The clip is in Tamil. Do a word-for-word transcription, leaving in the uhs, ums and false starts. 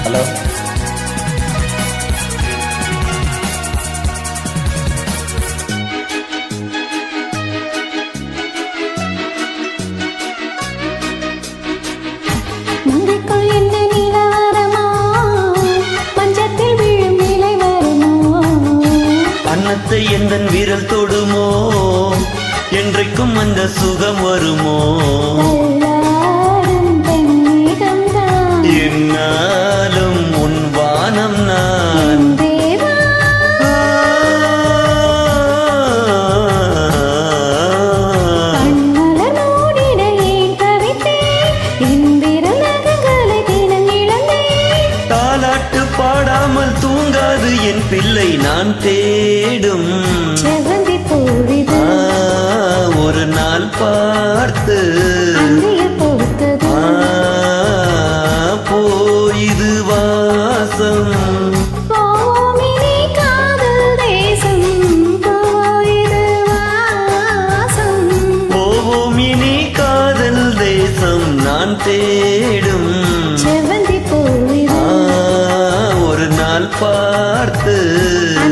ஹலோ அன்னத்தை எந்தன் வீரல் தொடுமோ என்றைக்கும் அந்த சுகம் வருமோ என்னாலும் உன் வானம் நான் தாலாட்டு பாடாமல் தூங்காது என் பிள்ளை நான் தேடும் ஒரு நாள் பார்த்து போயிது வாசம் போவோம் இனி காதல் தேசம் நான் தேடும் ஒரு நாள் பார்த்து